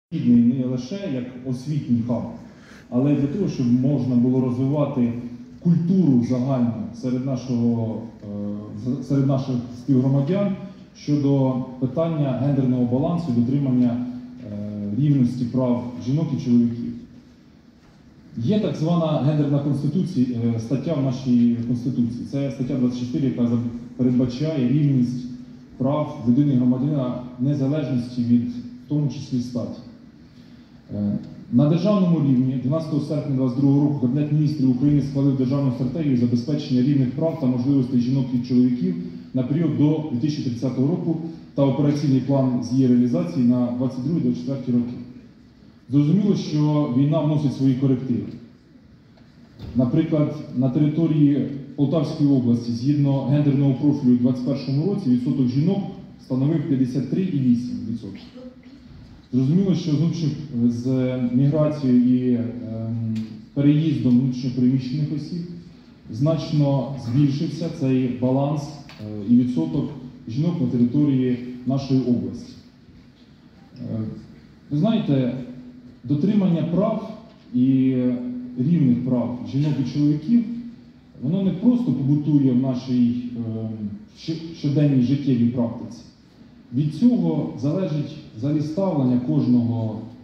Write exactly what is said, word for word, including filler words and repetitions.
Не лише як освітній хаб, але й для того, щоб можна було розвивати культуру загальну серед, нашого, серед наших співгромадян щодо питання гендерного балансу, дотримання рівності прав жінок і чоловіків. Є так звана гендерна конституція, стаття в нашій Конституції. Це стаття двадцять чотири, яка передбачає рівність прав людини і громадянина незалежності від, в тому числі, статі. На державному рівні дванадцятого серпня двадцять другого року Кабінет міністрів України схвалив державну стратегію забезпечення рівних прав та можливостей жінок і чоловіків на період до дві тисячі тридцятого року та операційний план з її реалізації на двадцять другий - двадцять четвертий роки. Зрозуміло, що війна вносить свої корективи. Наприклад, на території Полтавської області згідно гендерного профілю у двадцять першому році відсоток жінок становив п'ятдесят три цілих вісім десятих відсотка. Зрозуміло, що з міграцією і е, переїздом внутрішньопереміщених осіб значно збільшився цей баланс е, і відсоток жінок на території нашої області. Е, ви знаєте, дотримання прав і рівних прав жінок і чоловіків, воно не просто побутує в нашій е, щоденній життєвій практиці. Від цього залежить взагалі ставлення кожного